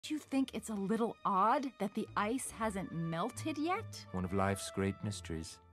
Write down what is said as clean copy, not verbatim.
Do you think it's a little odd that the ice hasn't melted yet? One of life's great mysteries.